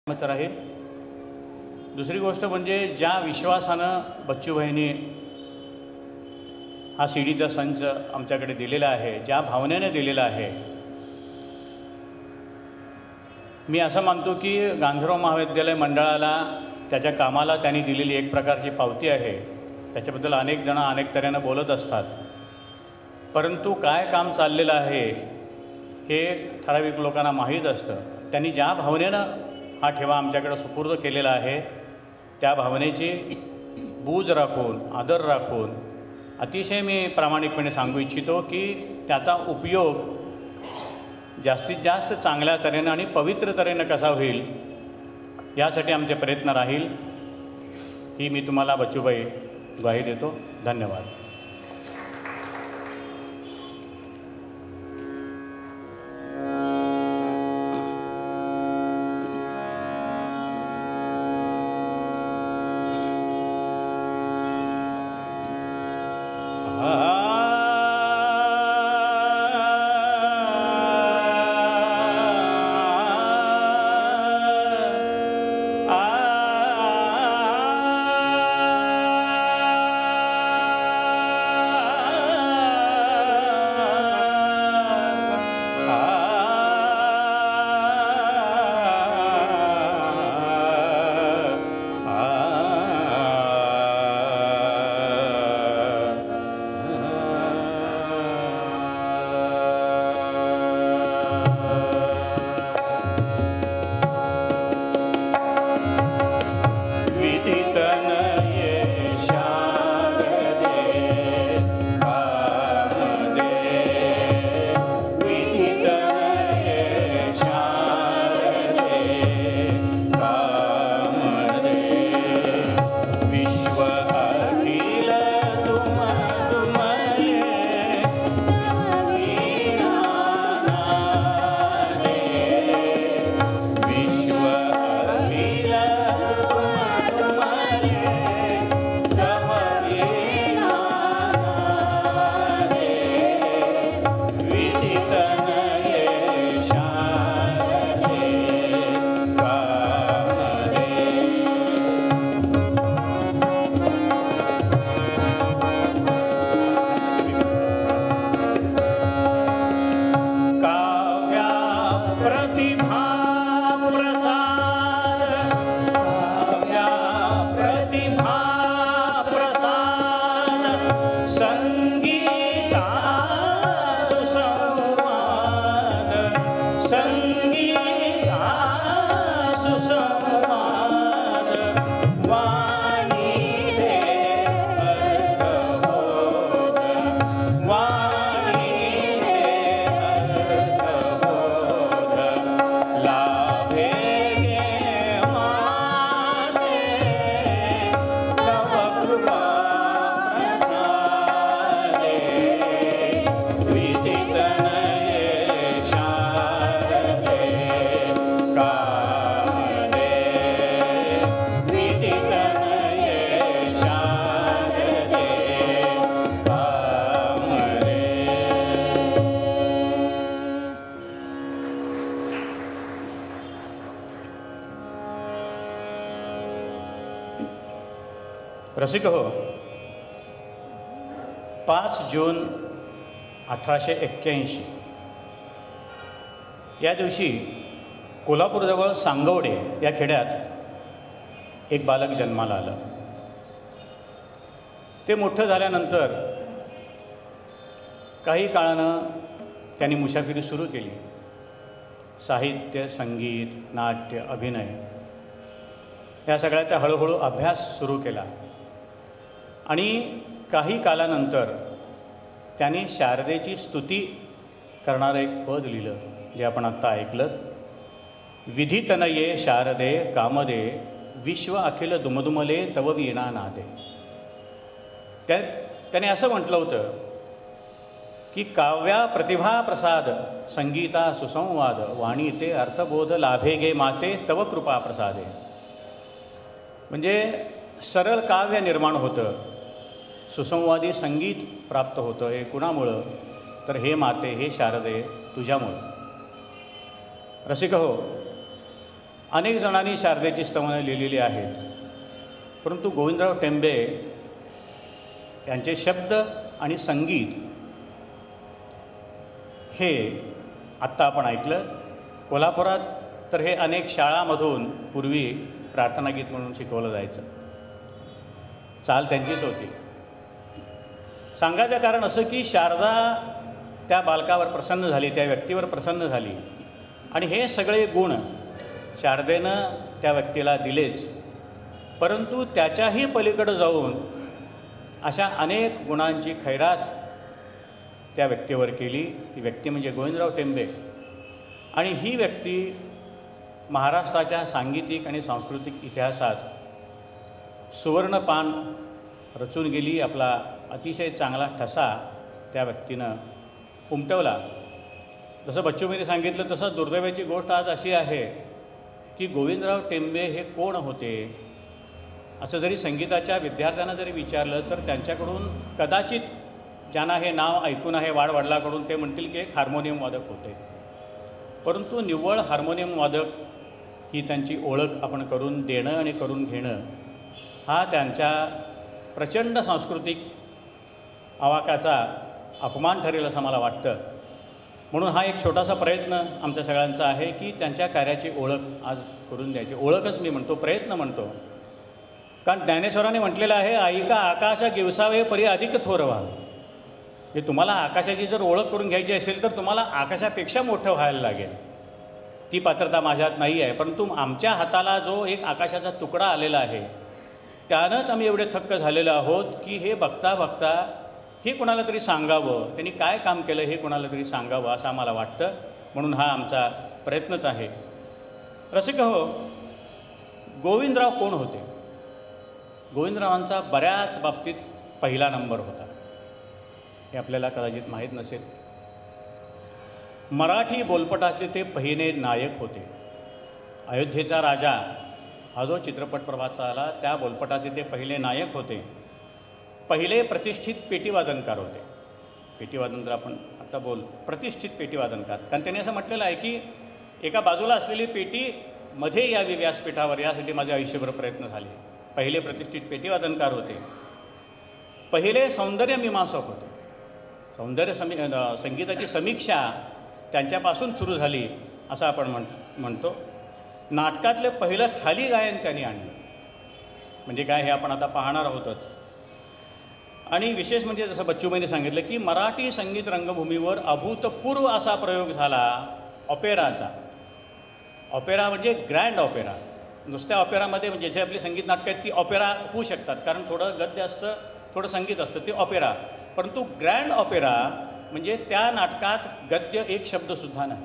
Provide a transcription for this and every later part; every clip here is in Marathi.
राहील। दुसरी गोष्ट म्हणजे ज्या विश्वासानं बच्चूभाईंनी हा सीडीचा संच आमच्याकडे दिलेला आहे, ज्या भावनेने दिलेला आहे, मी असं मानतो की गांधीराव महाविद्यालय मंडळाला त्याच्या कामाला त्यांनी दिलेली एक प्रकारची पावती आहे। त्याच्याबद्दल अनेक जण अनेक तऱ्हेनं बोलत असतात, परंतु काय काम चाललेलं आहे हे ठराविक लोकांना माहीत असतं। त्यांनी ज्या भावनेनं हा ठेवा आमच्याकडे सुपूर्द केलेला आहे, त्या भावनेची बूज राखून, आदर राखून अतिशय मी प्रामाणिकपणे सांगू इच्छितो की त्याचा उपयोग जास्तीत जास्त चांगल्या तऱ्हेनं आणि पवित्र तऱ्हेनं कसा होईल यासाठी आमचे प्रयत्न राहील, ही मी तुम्हाला बच्चूभाई ग्वाही देतो। धन्यवाद। रसिक हो, 5 जून 1881 या दिवशी कोल्हापूरजवळ सांगवडे या खेड्यात एक बालक जन्माला आलं। ते मोठं झाल्यानंतर काही काळानं त्यांनी मुसाफिरी सुरू केली। साहित्य, संगीत, नाट्य, अभिनय या सगळ्याचा हळूहळू अभ्यास सुरू केला आणि काही कालानंतर त्यांनी शारदेची स्तुती करणारं एक पद लिहिलं, जे आपण आत्ता ऐकलं। विधितनये शारदे कामदे विश्व अखिल दुमदुमले तव वीणा नादे। त्याने असं म्हटलं होतं की काव्या प्रतिभा प्रसाद संगीता सुसंवाद वाणी ते अर्थबोध लाभे गे माते तव कृपा प्रसादे। म्हणजे सरळ काव्य निर्माण होतं, सुसंवादी संगीत प्राप्त होतं। हे कुणामुळं? तर हे माते, हे शारदे, तुझ्यामुळं। रसिक हो, अनेक जणांनी शारदेची स्तवनं लिहिलेली आहेत, परंतु गोविंदराव टेंबे यांचे शब्द आणि संगीत हे आत्ता आपण ऐकलं. कोल्हापुरात तर हे अनेक शाळांमधून पूर्वी प्रार्थनागीत म्हणून शिकवलं जायचं. चाल त्यांचीच होती. सांगायचं कारण असं की शारदा त्या बालकावर प्रसन्न झाली, त्या व्यक्तीवर प्रसन्न झाली आणि हे सगळे गुण शारदेनं त्या व्यक्तीला दिलेच, परंतु त्याच्याही पलीकडे जाऊन अशा अनेक गुणांची खैरात त्या व्यक्तीवर केली. ती व्यक्ती म्हणजे गोविंदराव टेंबे. आणि ही व्यक्ती महाराष्ट्राच्या सांगीतिक आणि सांस्कृतिक इतिहासात सुवर्णपान रचून गेली. आपला अतिशय चांगला ठसा त्या व्यक्तीनं उमटवला. जसं बच्चूमींनी सांगितलं तसं दुर्दैवाची गोष्ट आज अशी आहे की गोविंदराव टेंबे हे कोण होते असं जरी संगीताच्या विद्यार्थ्यांना जरी विचारलं तर त्यांच्याकडून कदाचित ज्यांना हे नाव ऐकून आहे वाडवडिलांकडून ते म्हणतील की एक हार्मोनियम वादक होते, परंतु निव्वळ हार्मोनियम वादक ही त्यांची ओळख आपण करून देणं आणि करून घेणं हा त्यांच्या प्रचंड सांस्कृतिक आवाकाचा अपमान ठरेल असं मला वाटतं. म्हणून हा एक छोटासा प्रयत्न आमच्या सगळ्यांचा आहे की त्यांच्या कार्याची ओळख आज करून द्यायची. ओळखच मी म्हणतो, प्रयत्न म्हणतो, कारण ज्ञानेश्वरांनी म्हटलेलं आहे, ऐका आकाश गिवसावे परी अधिक थोर व्हा. हे तुम्हाला आकाशाची जर ओळख करून घ्यायची असेल तर तुम्हाला आकाशापेक्षा मोठं व्हायला लागेल. ती पात्रता माझ्यात नाही आहे, परंतु आमच्या हाताला जो एक आकाशाचा तुकडा आलेला आहे त्यानंच आम्ही एवढे थक्क झालेलो आहोत की हे बघता बघता हे कोणाला तरी सांगावं, त्यांनी काय काम केलं हे कोणाला तरी सांगावं असं आम्हाला वाटतं. म्हणून हा आमचा प्रयत्नच आहे. रसिक हो, गोविंदराव कोण होते? गोविंदरावांचा बऱ्याच बाबतीत पहिला नंबर होता, हे आपल्याला कदाचित माहीत नसेल. मराठी बोलपटाचे ते पहिले नायक होते. अयोध्येचा राजा हा जो चित्रपट प्रभातचा आला त्या बोलपटाचे ते पहिले नायक होते. पहिले प्रतिष्ठित पेटीवादनकार होते. पेटीवादन तर आपण आता प्रतिष्ठित पेटीवादनकार, कारण त्यांनी असं म्हटलेलं आहे की एका बाजूला असलेली पेटी मध्ये यावी व्यासपीठावर, यासाठी माझे आयुष्यभर प्रयत्न झाले. पहिले प्रतिष्ठित पेटीवादनकार होते. पहिले सौंदर्य मीमांसक होते. संगीताची समीक्षा त्यांच्यापासून सुरू झाली असं आपण म्हणतो. नाटकातलं पहिलं ख्याली गायन त्यांनी आणलं, म्हणजे काय हे आपण आता पाहणार आहोतच. आणि विशेष म्हणजे जसं बच्चूबाईंनी सांगितलं की मराठी संगीत रंगभूमीवर अभूतपूर्व असा प्रयोग झाला ऑपेराचा. ऑपेरा म्हणजे ग्रँड ऑपेरा. नुसत्या ऑपेरामध्ये म्हणजे जे आपली संगीत नाटकं आहेत ती ऑपेरा होऊ शकतात, कारण थोडं गद्य असतं, थोडं संगीत असतं, ते ऑपेरा. परंतु ग्रँड ऑपेरा म्हणजे त्या नाटकात गद्य एक शब्दसुद्धा नाही.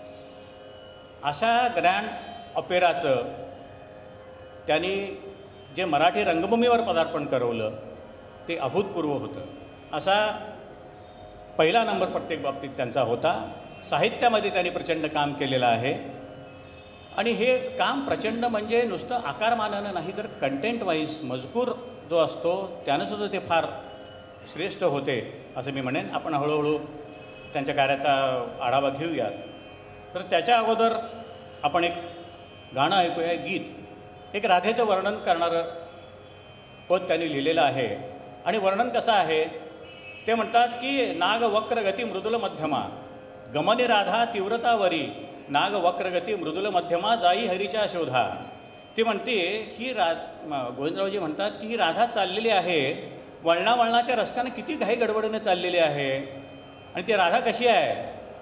अशा ग्रँड ऑपेराचं त्यांनी जे मराठी रंगभूमीवर पदार्पण करवलं ते अभूतपूर्व होतं. असा पहिला नंबर प्रत्येक बाबतीत त्यांचा होता. साहित्यामध्ये त्यांनी प्रचंड काम केलेलं आहे आणि हे काम प्रचंड म्हणजे नुसतं आकारमानानं नाही तर कंटेंट वाईज मजकूर जो असतो त्यानंसुद्धा ते फार श्रेष्ठ होते असं मी म्हणेन. आपण हळूहळू त्यांच्या कार्याचा आढावा घेऊयात. तर त्याच्या अगोदर आपण एक गाणं ऐकूया, गीत. एक राधेचं वर्णन करणारं पद त्यांनी लिहिलेलं आहे. आणि वर्णन कसं आहे ते म्हणतात की नाग वक्रगती मृदुल मध्यमा गमनी राधा तीव्रतावरी नाग वक्रगती मृदुल मध्यमा जाई हरीच्या शोधा. ती म्हणते ही गोविंदरावजी म्हणतात की ही राधा चाललेली आहे, वळणावळणाच्या रस्त्यानं किती घाई गडबडीने चाललेली आहे. आणि ती राधा कशी आहे?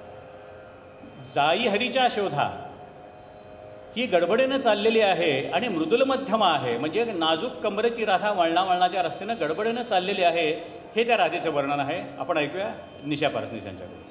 जाई हरीच्या शोधा. ही गडबडीनं चाललेली आहे आणि मृदुल मध्यमा आहे, म्हणजे नाजूक कमरेची राधा वळणावळणाच्या रस्त्यानं गडबडीनं चाललेली आहे. हे त्या राधेचं वर्णन आहे. आपण ऐकूया निशा पारसनीस यांच्याकडून.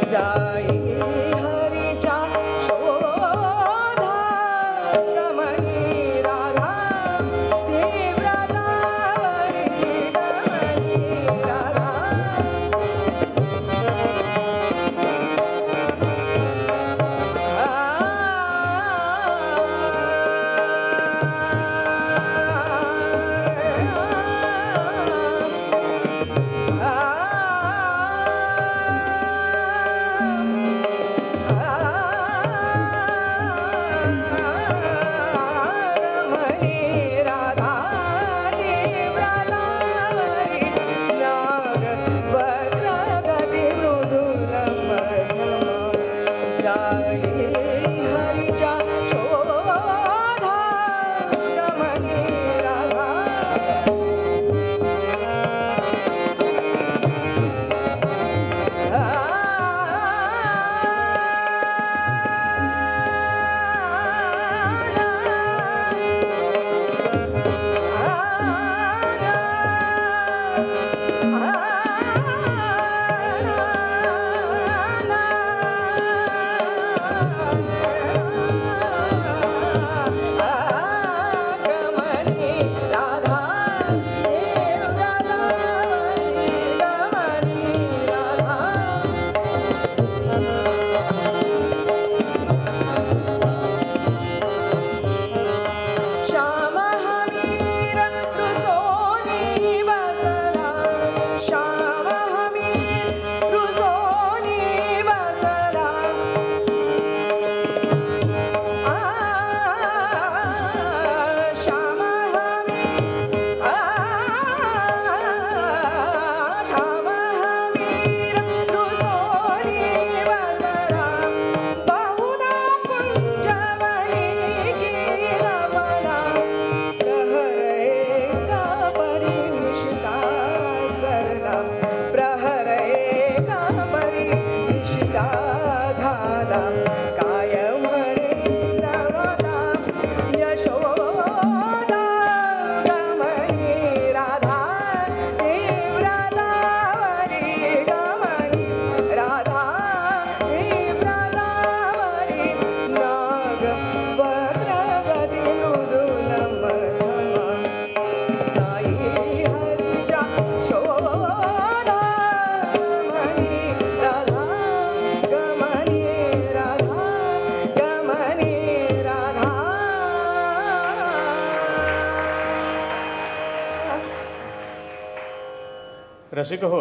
रसिक हो,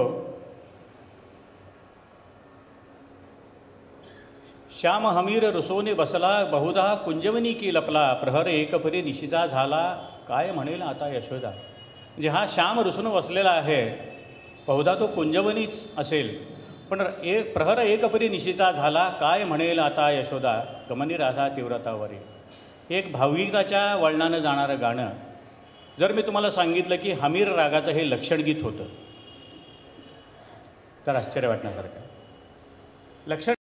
श्याम हमीर रुसोने बसला, बहुधा कुंजवनी की लपला, प्रहर एकपरी निशीचा झाला, काय म्हणेल आता यशोदा. म्हणजे हा श्याम रुसून बसलेला आहे, बहुधा तो कुंजवनीच असेल, पण प्रहर एकपरी निशीचा झाला, काय म्हणेल आता यशोदा, गमनी राधा तीव्रतावरी. एक भावगीताच्या वळणानं जाणारं गाणं. जर मी तुम्हाला सांगितलं की हमीर रागाचं हे लक्षणगीत होतं तर आश्चर्य वाटण्यासारखं. लक्षण